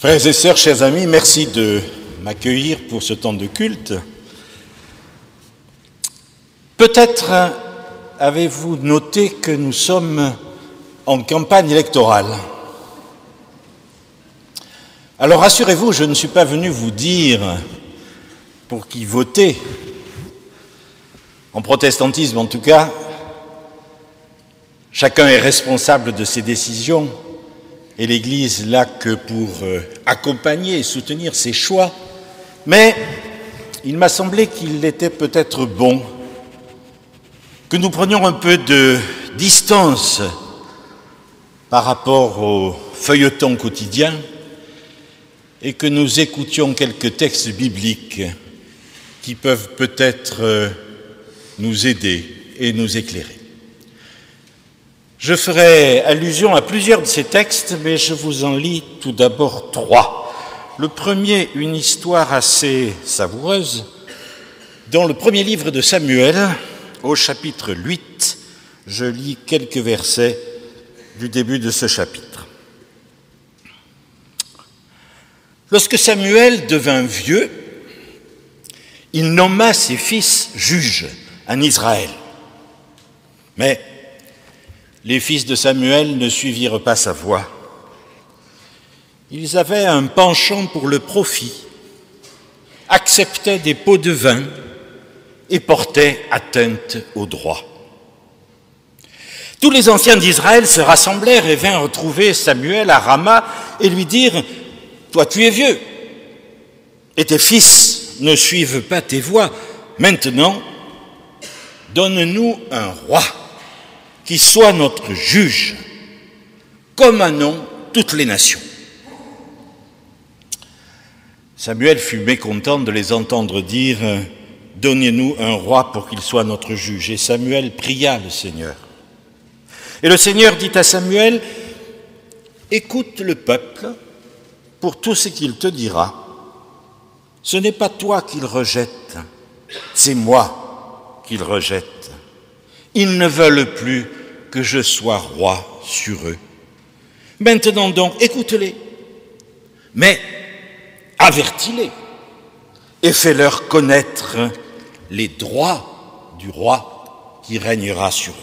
Frères et sœurs, chers amis, merci de m'accueillir pour ce temps de culte. Peut-être avez-vous noté que nous sommes en campagne électorale. Alors rassurez-vous, je ne suis pas venu vous dire pour qui voter. En protestantisme, en tout cas, chacun est responsable de ses décisions et l'Église là que pour accompagner et soutenir ses choix. Mais il m'a semblé qu'il était peut-être bon que nous prenions un peu de distance par rapport au feuilleton quotidien et que nous écoutions quelques textes bibliques qui peuvent peut-être nous aider et nous éclairer. Je ferai allusion à plusieurs de ces textes, mais je vous en lis tout d'abord 3. Le premier, une histoire assez savoureuse, dans le premier livre de Samuel, au chapitre 8, je lis quelques versets du début de ce chapitre. Lorsque Samuel devint vieux, il nomma ses fils juges en Israël. Mais les fils de Samuel ne suivirent pas sa voie. Ils avaient un penchant pour le profit, acceptaient des pots de vin et portaient atteinte au droit. Tous les anciens d'Israël se rassemblèrent et vinrent retrouver Samuel à Rama et lui dirent « Toi, tu es vieux, et tes fils ne suivent pas tes voies. Maintenant, donne-nous un roi qui soit notre juge, comme un nom toutes les nations. » Samuel fut mécontent de les entendre dire « Donnez-nous un roi pour qu'il soit notre juge. » Et Samuel pria le Seigneur. Et le Seigneur dit à Samuel « Écoute le peuple pour tout ce qu'il te dira. Ce n'est pas toi qu'il rejette, c'est moi qu'il rejette. Ils ne veulent plus que je sois roi sur eux. Maintenant donc, écoute-les, mais avertis-les et fais-leur connaître les droits du roi qui régnera sur eux. »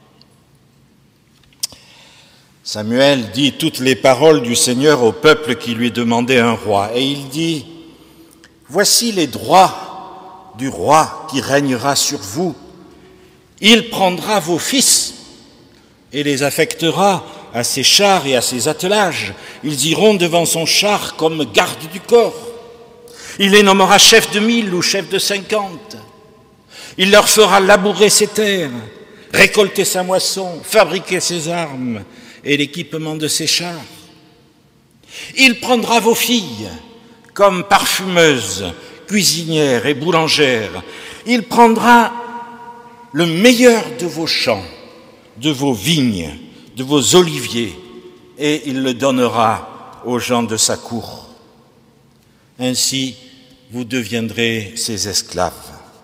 Samuel dit toutes les paroles du Seigneur au peuple qui lui demandait un roi. Et il dit « Voici les droits du roi qui régnera sur vous. Il prendra vos fils et les affectera à ses chars et à ses attelages. Ils iront devant son char comme garde du corps. Il les nommera chefs de 1000 ou chefs de 50. Il leur fera labourer ses terres, récolter sa moisson, fabriquer ses armes et l'équipement de ses chars. Il prendra vos filles comme parfumeuses, cuisinières et boulangères. Il prendra le meilleur de vos champs, de vos vignes, de vos oliviers, et il le donnera aux gens de sa cour. Ainsi, vous deviendrez ses esclaves.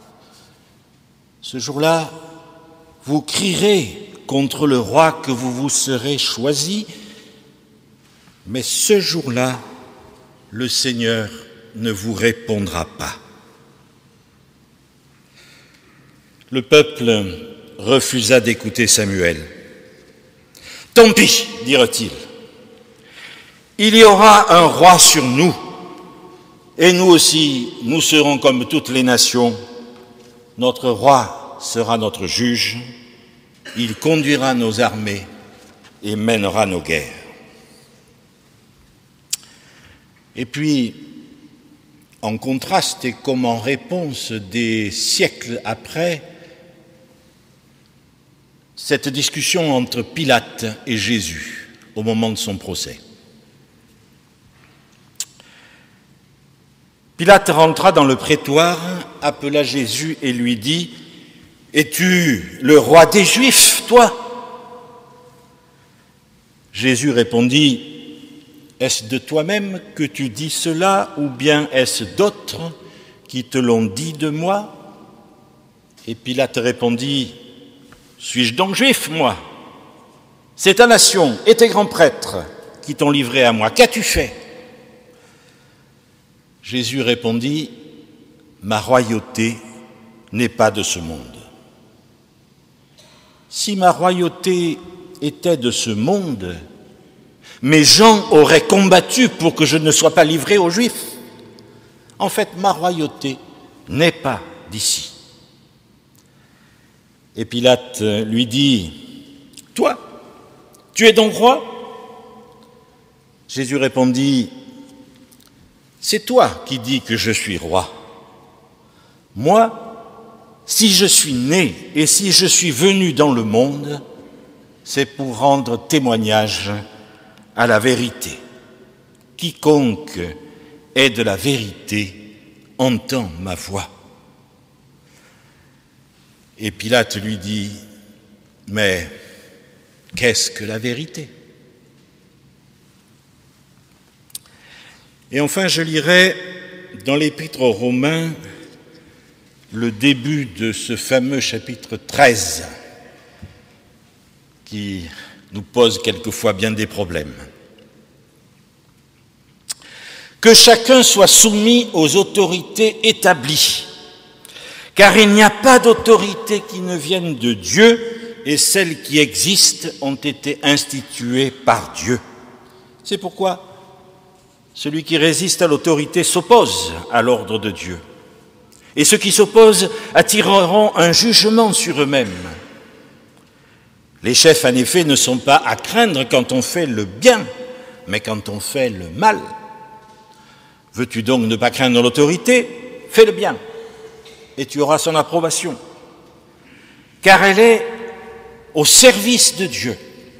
Ce jour-là, vous crierez contre le roi que vous vous serez choisi, mais ce jour-là, le Seigneur ne vous répondra pas. Le peuple refusa d'écouter Samuel. « Tant pis, dirent-ils, il y aura un roi sur nous, et nous aussi, nous serons comme toutes les nations. Notre roi sera notre juge, il conduira nos armées et mènera nos guerres. » Et puis, en contraste et comme en réponse des siècles après, cette discussion entre Pilate et Jésus au moment de son procès. Pilate rentra dans le prétoire, appela Jésus et lui dit « Es-tu le roi des Juifs, toi ?» Jésus répondit « Est-ce de toi-même que tu dis cela, ou bien est-ce d'autres qui te l'ont dit de moi ?» Et Pilate répondit « Suis-je donc juif, moi? C'est ta nation et tes grands prêtres qui t'ont livré à moi. Qu'as-tu fait » Jésus répondit, « Ma royauté n'est pas de ce monde. Si ma royauté était de ce monde, mes gens auraient combattu pour que je ne sois pas livré aux Juifs. En fait, ma royauté n'est pas d'ici. » Et Pilate lui dit, « Toi, tu es donc roi ?» Jésus répondit, « C'est toi qui dis que je suis roi. Moi, si je suis né et si je suis venu dans le monde, c'est pour rendre témoignage à la vérité. Quiconque est de la vérité entend ma voix. » Et Pilate lui dit, « Mais qu'est-ce que la vérité ?» Et enfin, je lirai dans l'Épître aux Romains le début de ce fameux chapitre 13 qui nous pose quelquefois bien des problèmes. « Que chacun soit soumis aux autorités établies, car il n'y a pas d'autorité qui ne vienne de Dieu, et celles qui existent ont été instituées par Dieu. C'est pourquoi celui qui résiste à l'autorité s'oppose à l'ordre de Dieu. Et ceux qui s'opposent attireront un jugement sur eux-mêmes. Les chefs, en effet, ne sont pas à craindre quand on fait le bien, mais quand on fait le mal. Veux-tu donc ne pas craindre l'autorité? Fais le bien, et tu auras son approbation. Car elle est au service de Dieu.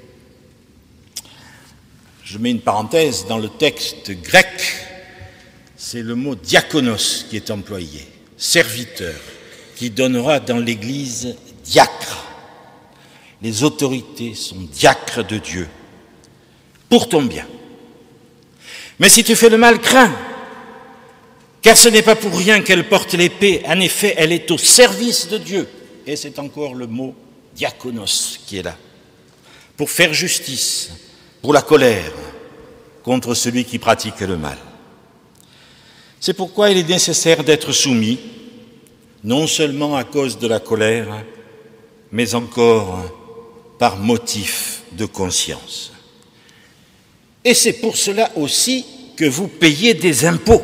Je mets une parenthèse, dans le texte grec, c'est le mot diakonos qui est employé, serviteur, qui donnera dans l'Église diacre. Les autorités sont diacres de Dieu, pour ton bien. Mais si tu fais le mal, crains, car ce n'est pas pour rien qu'elle porte l'épée. En effet, elle est au service de Dieu. Et c'est encore le mot diakonos qui est là, pour faire justice, pour la colère contre celui qui pratique le mal. C'est pourquoi il est nécessaire d'être soumis, non seulement à cause de la colère, mais encore par motif de conscience. Et c'est pour cela aussi que vous payez des impôts,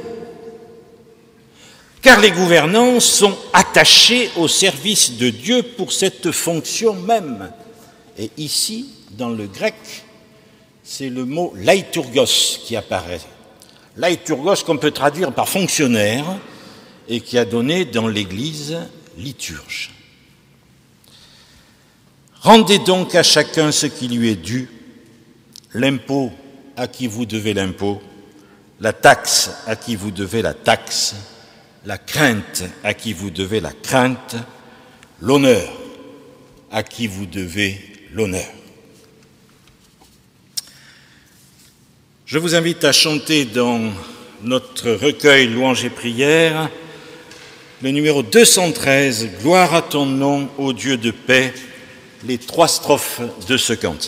car les gouvernants sont attachés au service de Dieu pour cette fonction même. Et ici, dans le grec, c'est le mot laïturgos qui apparaît. Laïturgos qu'on peut traduire par fonctionnaire et qui a donné dans l'Église liturge. Rendez donc à chacun ce qui lui est dû, l'impôt à qui vous devez l'impôt, la taxe à qui vous devez la taxe, la crainte à qui vous devez la crainte, l'honneur à qui vous devez l'honneur. Je vous invite à chanter dans notre recueil Louanges et prières le numéro 213, « Gloire à ton nom, ô Dieu de paix », les 3 strophes de ce cantique.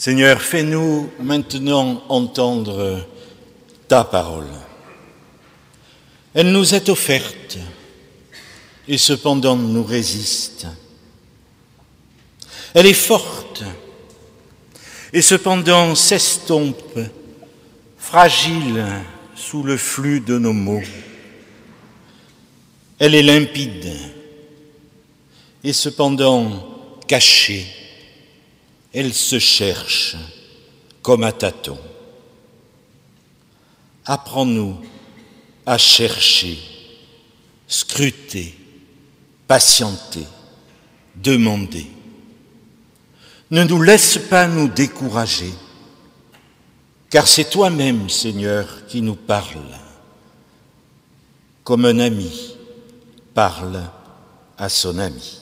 Seigneur, fais-nous maintenant entendre ta parole. Elle nous est offerte et cependant nous résiste. Elle est forte et cependant s'estompe, fragile sous le flux de nos mots. Elle est limpide et cependant cachée. Elle se cherche comme à tâtons. Apprends-nous à chercher, scruter, patienter, demander. Ne nous laisse pas nous décourager, car c'est toi-même, Seigneur, qui nous parles, comme un ami parle à son ami.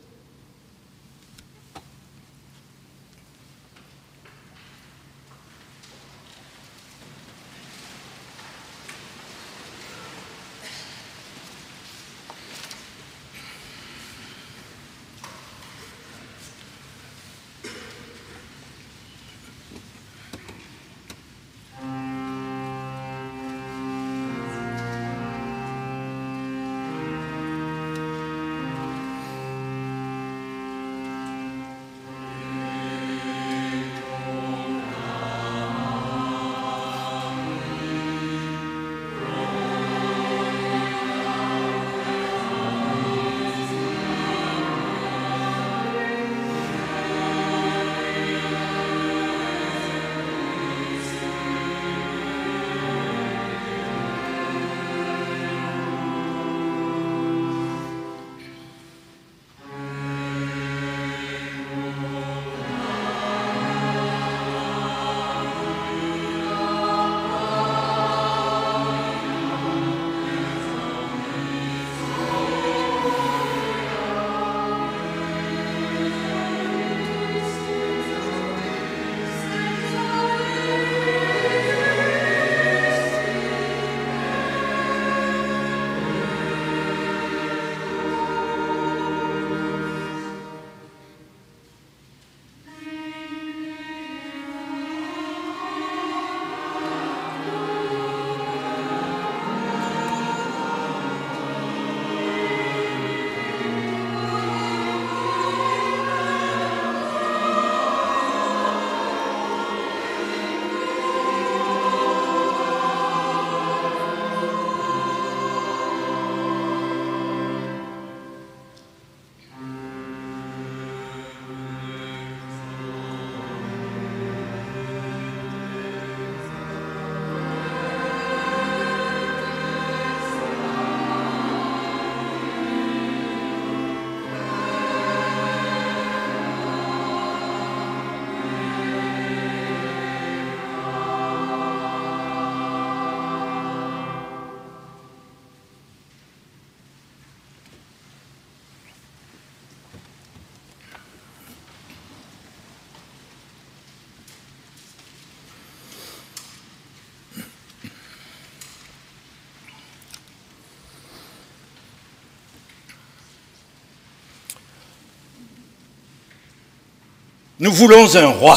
Nous voulons un roi.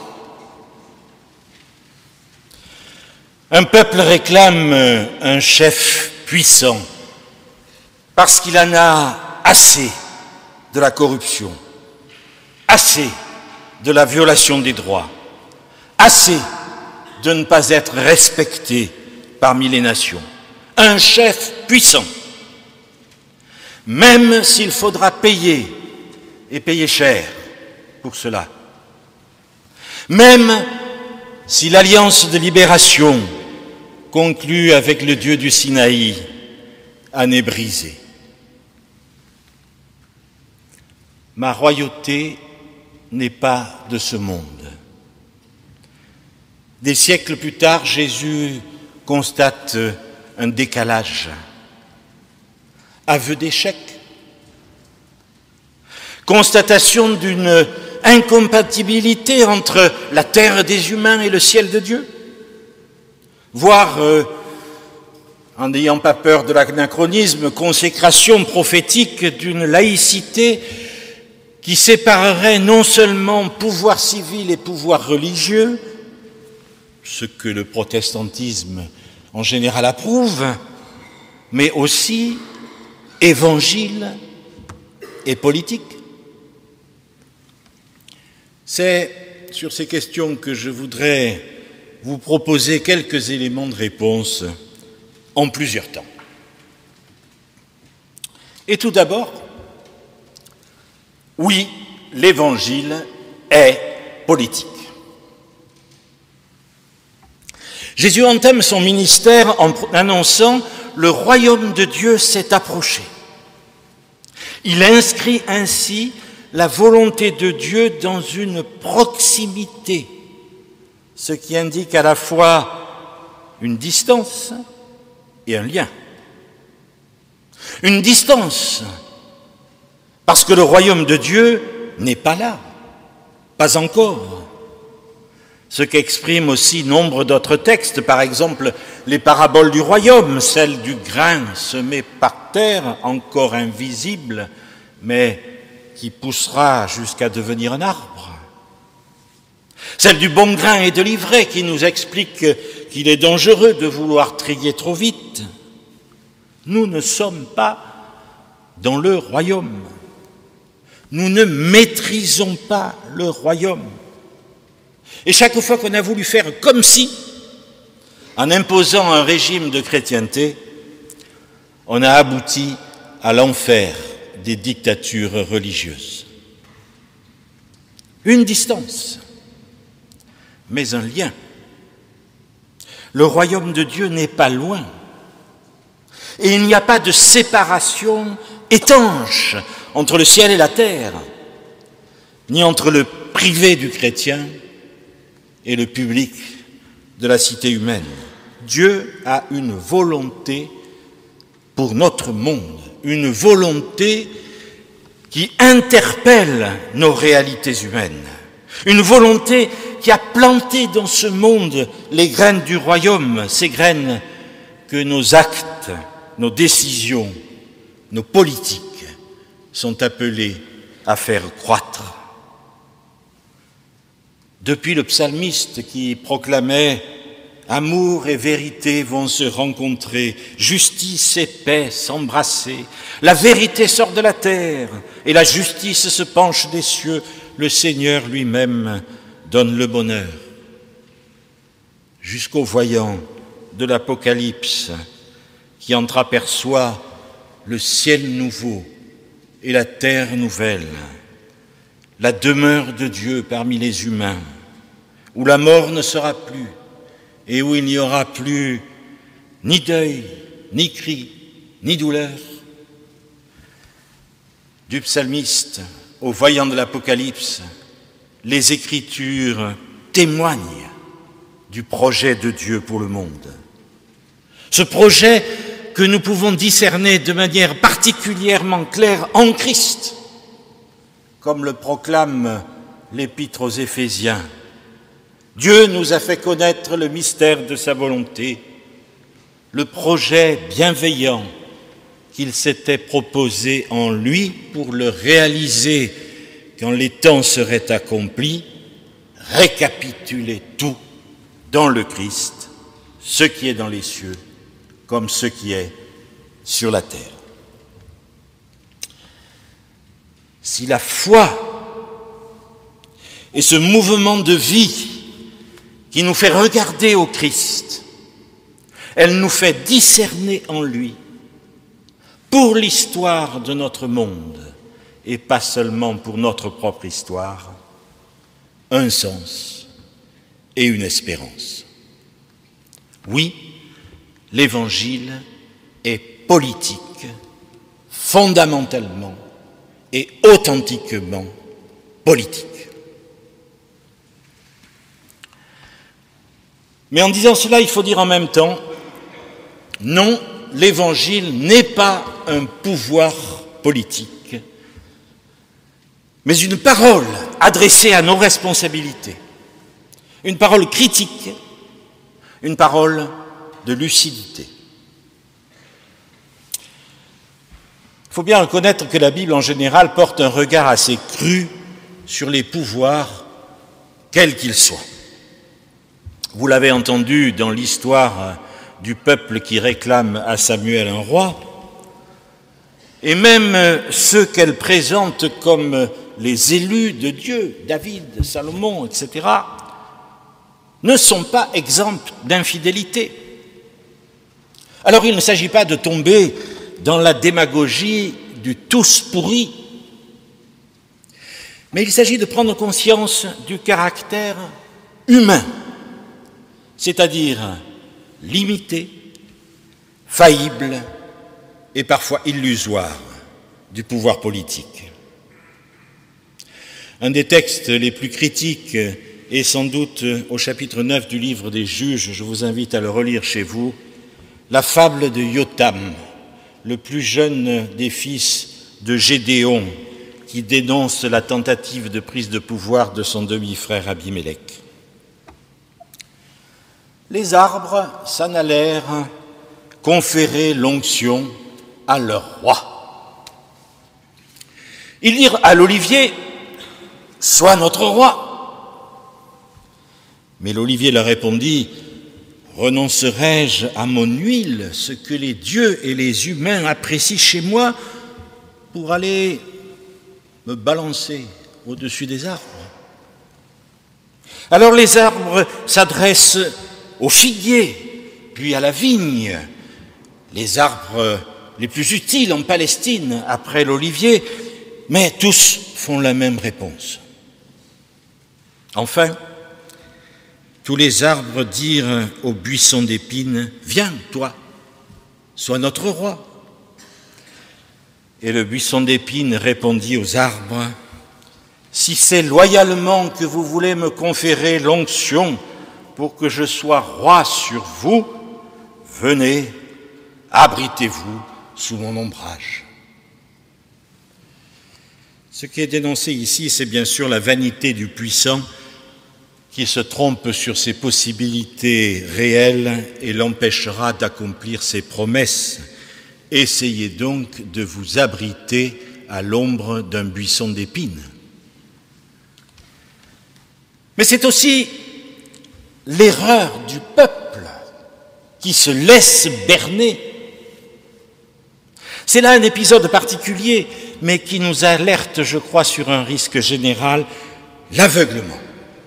Un peuple réclame un chef puissant parce qu'il en a assez de la corruption, assez de la violation des droits, assez de ne pas être respecté parmi les nations. Un chef puissant, même s'il faudra payer, et payer cher pour cela. Même si l'alliance de libération conclue avec le Dieu du Sinaï en est brisée. Ma royauté n'est pas de ce monde. Des siècles plus tard, Jésus constate un décalage, aveu d'échec, constatation d'une incompatibilité entre la terre des humains et le ciel de Dieu, voire, en n'ayant pas peur de l'anachronisme, consécration prophétique d'une laïcité qui séparerait non seulement pouvoir civil et pouvoir religieux, ce que le protestantisme en général approuve, mais aussi évangile et politique. C'est sur ces questions que je voudrais vous proposer quelques éléments de réponse en plusieurs temps. Et tout d'abord, oui, l'Évangile est politique. Jésus entame son ministère en annonçant « Le royaume de Dieu s'est approché ». Il inscrit ainsi la volonté de Dieu dans une proximité, ce qui indique à la fois une distance et un lien. Une distance, parce que le royaume de Dieu n'est pas là, pas encore. Ce qu'expriment aussi nombre d'autres textes, par exemple les paraboles du royaume, celle du grain semé par terre, encore invisible, mais qui poussera jusqu'à devenir un arbre. Celle du bon grain et de l'ivraie, qui nous explique qu'il est dangereux de vouloir trier trop vite. Nous ne sommes pas dans le royaume. Nous ne maîtrisons pas le royaume. Et chaque fois qu'on a voulu faire comme si, en imposant un régime de chrétienté, on a abouti à l'enfer des dictatures religieuses. Une distance, mais un lien. Le royaume de Dieu n'est pas loin. Et il n'y a pas de séparation étanche entre le ciel et la terre, ni entre le privé du chrétien et le public de la cité humaine. Dieu a une volonté pour notre monde, une volonté qui interpelle nos réalités humaines, une volonté qui a planté dans ce monde les graines du royaume, ces graines que nos actes, nos décisions, nos politiques sont appelés à faire croître. Depuis le psalmiste qui proclamait « Amour et vérité vont se rencontrer, justice et paix s'embrasser, la vérité sort de la terre et la justice se penche des cieux, le Seigneur lui-même donne le bonheur. » Jusqu'au voyant de l'Apocalypse qui entreaperçoit le ciel nouveau et la terre nouvelle, la demeure de Dieu parmi les humains, où la mort ne sera plus et où il n'y aura plus ni deuil, ni cri, ni douleur. Du psalmiste au voyant de l'Apocalypse, les Écritures témoignent du projet de Dieu pour le monde. Ce projet que nous pouvons discerner de manière particulièrement claire en Christ, comme le proclame l'Épître aux Éphésiens. Dieu nous a fait connaître le mystère de sa volonté, le projet bienveillant qu'il s'était proposé en lui pour le réaliser quand les temps seraient accomplis, récapituler tout dans le Christ, ce qui est dans les cieux comme ce qui est sur la terre. Si la foi est ce mouvement de vie qui nous fait regarder au Christ, elle nous fait discerner en lui, pour l'histoire de notre monde, et pas seulement pour notre propre histoire, un sens et une espérance. Oui, l'Évangile est politique, fondamentalement et authentiquement politique. Mais en disant cela, il faut dire en même temps, non, l'Évangile n'est pas un pouvoir politique, mais une parole adressée à nos responsabilités, une parole critique, une parole de lucidité. faut bien reconnaître que la Bible en général porte un regard assez cru sur les pouvoirs, quels qu'ils soient. Vous l'avez entendu dans l'histoire du peuple qui réclame à Samuel un roi, et même ceux qu'elle présente comme les élus de Dieu, David, Salomon, etc., ne sont pas exempts d'infidélité. Alors il ne s'agit pas de tomber dans la démagogie du tous pourri, mais il s'agit de prendre conscience du caractère humain, c'est-à-dire limité, faillible et parfois illusoire du pouvoir politique. Un des textes les plus critiques est sans doute au chapitre 9 du livre des Juges, je vous invite à le relire chez vous, la fable de Yotam, le plus jeune des fils de Gédéon, qui dénonce la tentative de prise de pouvoir de son demi-frère Abimélec. Les arbres s'en allèrent conférer l'onction à leur roi. Ils dirent à l'olivier, « Sois notre roi !» Mais l'olivier leur répondit, « Renoncerai-je à mon huile, ce que les dieux et les humains apprécient chez moi, pour aller me balancer au-dessus des arbres ?» Alors les arbres s'adressent aux figuiers, puis à la vigne, les arbres les plus utiles en Palestine après l'olivier, mais tous font la même réponse. Enfin, tous les arbres dirent au buisson d'épines, « Viens, toi, sois notre roi. » Et le buisson d'épines répondit aux arbres, « Si c'est loyalement que vous voulez me conférer l'onction pour que je sois roi sur vous, venez, abritez-vous sous mon ombrage. » Ce qui est dénoncé ici, c'est bien sûr la vanité du puissant qui se trompe sur ses possibilités réelles et l'empêchera d'accomplir ses promesses. Essayez donc de vous abriter à l'ombre d'un buisson d'épines. Mais c'est aussi l'erreur du peuple qui se laisse berner. C'est là un épisode particulier, mais qui nous alerte, je crois, sur un risque général, l'aveuglement.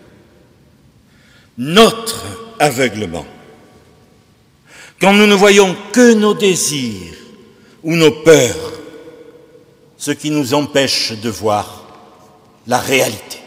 Notre aveuglement. Quand nous ne voyons que nos désirs ou nos peurs, ce qui nous empêche de voir la réalité.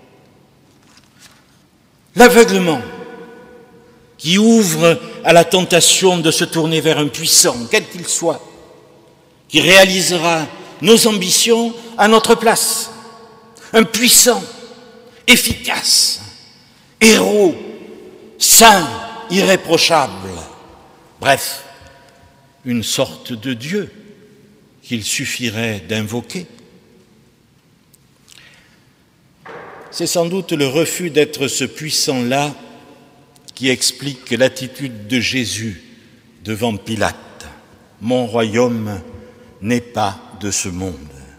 L'aveuglement qui ouvre à la tentation de se tourner vers un puissant, quel qu'il soit, qui réalisera nos ambitions à notre place. Un puissant, efficace, héros, saint, irréprochable. Bref, une sorte de Dieu qu'il suffirait d'invoquer. C'est sans doute le refus d'être ce puissant-là qui explique l'attitude de Jésus devant Pilate. « Mon royaume n'est pas de ce monde. »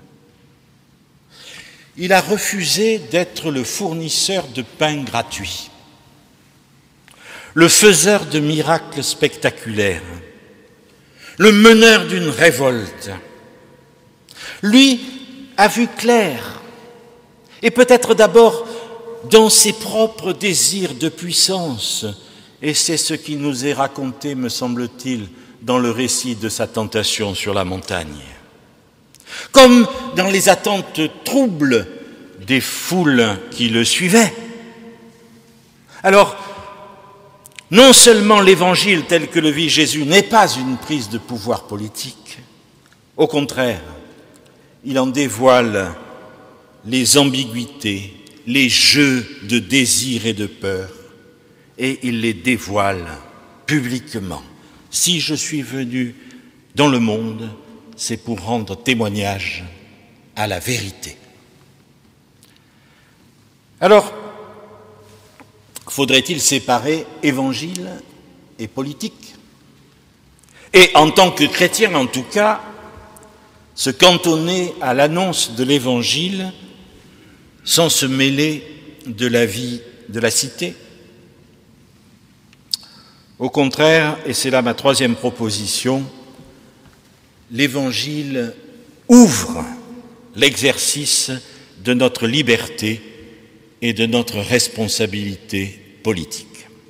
Il a refusé d'être le fournisseur de pain gratuit, le faiseur de miracles spectaculaires, le meneur d'une révolte. Lui a vu clair, et peut-être d'abord dans ses propres désirs de puissance, et c'est ce qui nous est raconté, me semble-t-il, dans le récit de sa tentation sur la montagne. Comme dans les attentes troubles des foules qui le suivaient. Alors, non seulement l'évangile tel que le vit Jésus n'est pas une prise de pouvoir politique, au contraire, il en dévoile les ambiguïtés, les jeux de désir et de peur, et il les dévoile publiquement. Si je suis venu dans le monde, c'est pour rendre témoignage à la vérité. Alors, faudrait-il séparer évangile et politique? Et en tant que chrétien, en tout cas, se cantonner à l'annonce de l'Évangile sans se mêler de la vie de la cité. Au contraire, et c'est là ma troisième proposition, l'Évangile ouvre l'exercice de notre liberté et de notre responsabilité politique.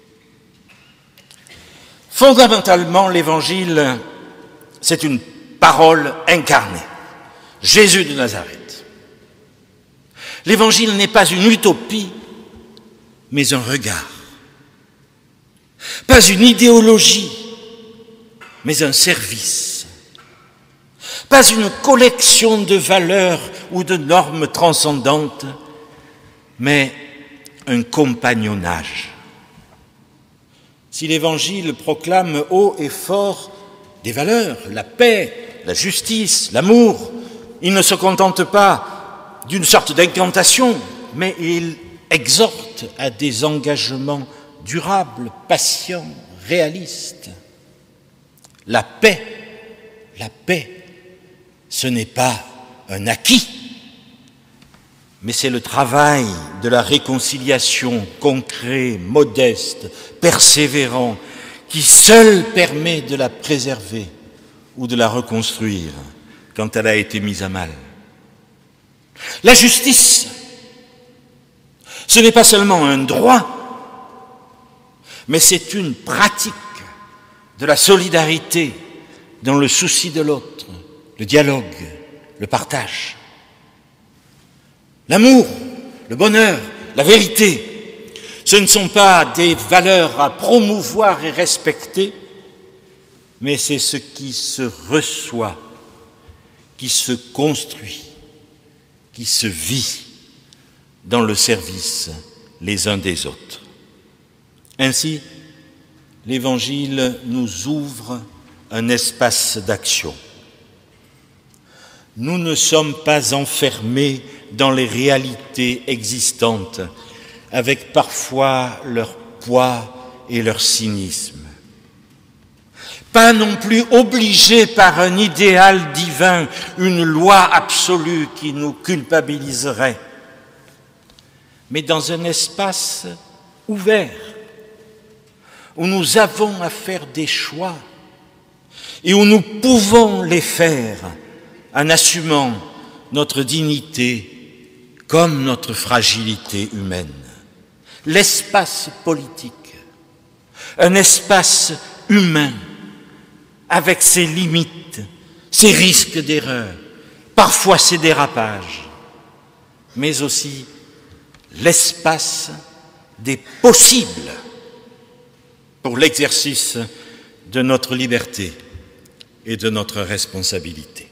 Fondamentalement, l'Évangile, c'est une parole incarnée, Jésus de Nazareth. L'Évangile n'est pas une utopie, mais un regard. Pas une idéologie, mais un service. Pas une collection de valeurs ou de normes transcendantes, mais un compagnonnage. Si l'Évangile proclame haut et fort des valeurs, la paix, la justice, l'amour, il ne se contente pas d'une sorte d'incantation, mais il exhorte à des engagements durables, patients, réalistes. La paix, ce n'est pas un acquis, mais c'est le travail de la réconciliation concret, modeste, persévérant, qui seul permet de la préserver ou de la reconstruire quand elle a été mise à mal. La justice, ce n'est pas seulement un droit, mais c'est une pratique de la solidarité dans le souci de l'autre, le dialogue, le partage. L'amour, le bonheur, la vérité, ce ne sont pas des valeurs à promouvoir et respecter, mais c'est ce qui se reçoit, qui se construit, qui se vit dans le service les uns des autres. Ainsi, l'Évangile nous ouvre un espace d'action. Nous ne sommes pas enfermés dans les réalités existantes, avec parfois leur poids et leur cynisme. Pas non plus obligés par un idéal divin, une loi absolue qui nous culpabiliserait, mais dans un espace ouvert, où nous avons à faire des choix et où nous pouvons les faire en assumant notre dignité comme notre fragilité humaine. L'espace politique, un espace humain avec ses limites, ses risques d'erreur, parfois ses dérapages, mais aussi l'espace des possibles pour l'exercice de notre liberté et de notre responsabilité.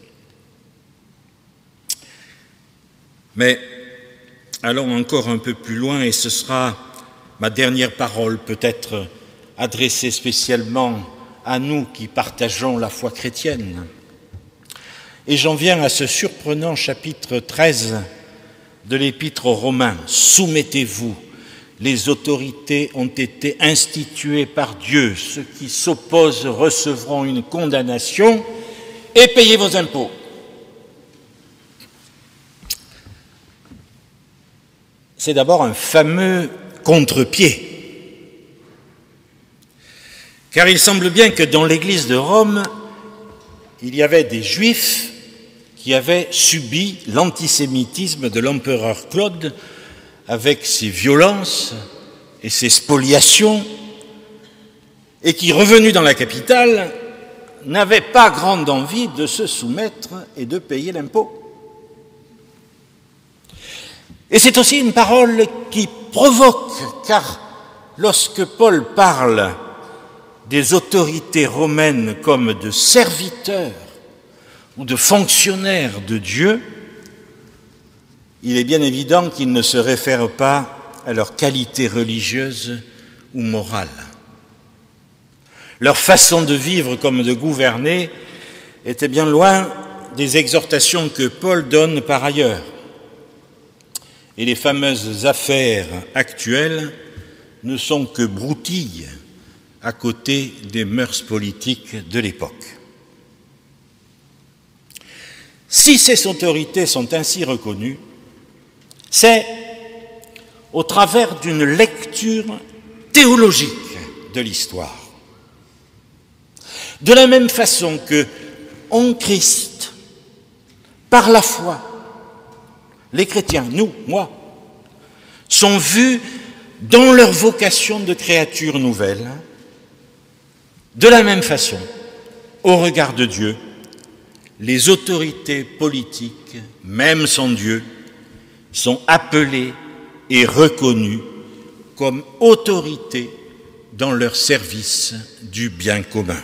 Mais allons encore un peu plus loin, et ce sera ma dernière parole, peut-être adressée spécialement à nous qui partageons la foi chrétienne. Et j'en viens à ce surprenant chapitre 13 de l'Épître aux Romains. Soumettez-vous, les autorités ont été instituées par Dieu. Ceux qui s'opposent recevront une condamnation et payez vos impôts. C'est d'abord un fameux contre-pied. Car il semble bien que dans l'Église de Rome, il y avait des Juifs qui avaient subi l'antisémitisme de l'empereur Claude avec ses violences et ses spoliations, et qui, revenus dans la capitale, n'avaient pas grande envie de se soumettre et de payer l'impôt. Et c'est aussi une parole qui provoque, car lorsque Paul parle des autorités romaines comme de serviteurs ou de fonctionnaires de Dieu, il est bien évident qu'il ne se réfère pas à leur qualité religieuse ou morale. Leur façon de vivre comme de gouverner était bien loin des exhortations que Paul donne par ailleurs. Et les fameuses affaires actuelles ne sont que broutilles à côté des mœurs politiques de l'époque. Si ces autorités sont ainsi reconnues, c'est au travers d'une lecture théologique de l'histoire. De la même façon que, en Christ, par la foi, les chrétiens, nous, moi, sont vus dans leur vocation de créature nouvelle, de la même façon, au regard de Dieu, les autorités politiques, même sans Dieu, sont appelées et reconnues comme autorités dans leur service du bien commun.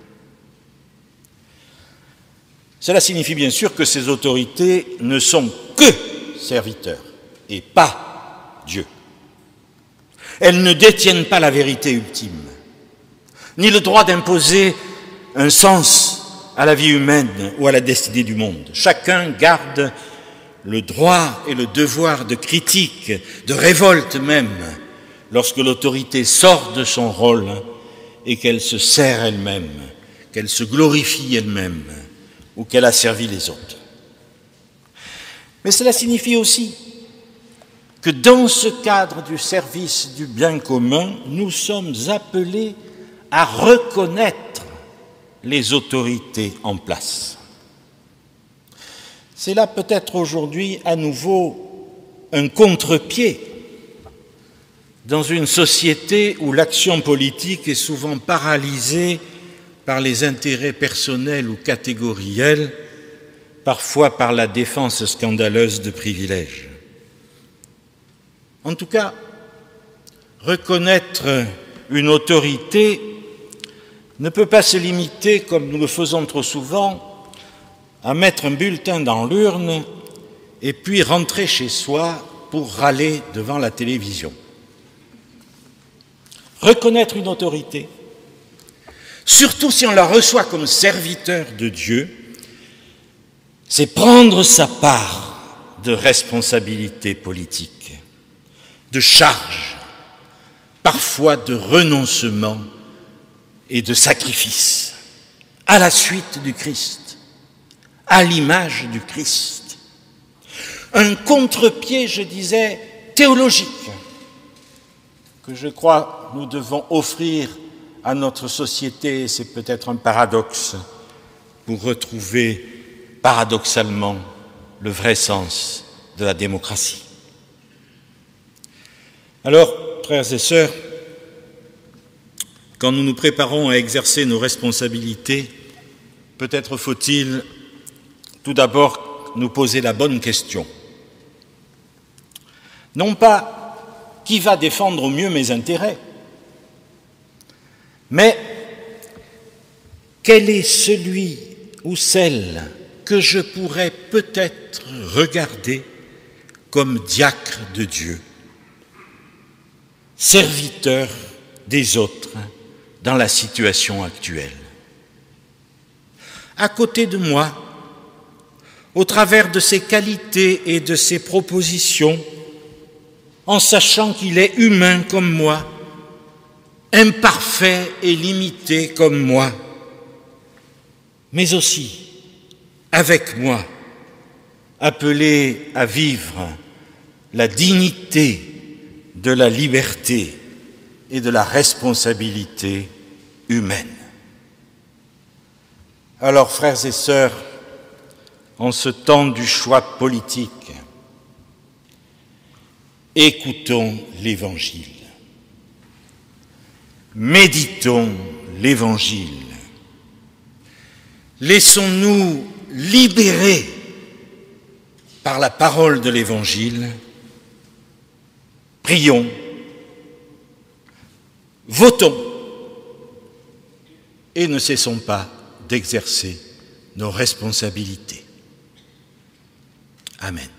Cela signifie bien sûr que ces autorités ne sont que serviteurs et pas Dieu. Elles ne détiennent pas la vérité ultime, ni le droit d'imposer un sens à la vie humaine ou à la destinée du monde. Chacun garde le droit et le devoir de critique, de révolte même, lorsque l'autorité sort de son rôle et qu'elle se sert elle-même, qu'elle se glorifie elle-même ou qu'elle a servi les autres. Mais cela signifie aussi que dans ce cadre du service du bien commun, nous sommes appelés à reconnaître les autorités en place. C'est là peut-être aujourd'hui à nouveau un contre-pied dans une société où l'action politique est souvent paralysée par les intérêts personnels ou catégoriels, parfois par la défense scandaleuse de privilèges. En tout cas, reconnaître une autorité ne peut pas se limiter, comme nous le faisons trop souvent, à mettre un bulletin dans l'urne et puis rentrer chez soi pour râler devant la télévision. Reconnaître une autorité, surtout si on la reçoit comme serviteur de Dieu, c'est prendre sa part de responsabilité politique, de charge, parfois de renoncement et de sacrifice, à la suite du Christ, à l'image du Christ. Un contre-pied, je disais, théologique, que je crois nous devons offrir à notre société. C'est peut-être un paradoxe pour retrouver paradoxalement le vrai sens de la démocratie. Alors, frères et sœurs, quand nous nous préparons à exercer nos responsabilités, peut-être faut-il tout d'abord nous poser la bonne question. Non pas qui va défendre au mieux mes intérêts, mais quel est celui ou celle que je pourrais peut-être regarder comme diacre de Dieu, serviteur des autres dans la situation actuelle. À côté de moi, au travers de ses qualités et de ses propositions, en sachant qu'il est humain comme moi, imparfait et limité comme moi, mais aussi avec moi, appelé à vivre la dignité de la liberté et de la responsabilité humaine. Alors, frères et sœurs, en ce temps du choix politique, écoutons l'Évangile, méditons l'Évangile, laissons-nous libérer par la parole de l'Évangile, prions, votons et ne cessons pas d'exercer nos responsabilités. Amen.